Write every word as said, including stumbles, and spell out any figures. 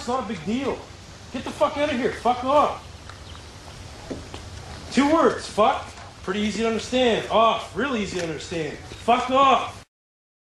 It's not a big deal. Get the fuck out of here. Fuck off. Two words. Fuck. Pretty easy to understand. Off. Really easy to understand. Fuck off.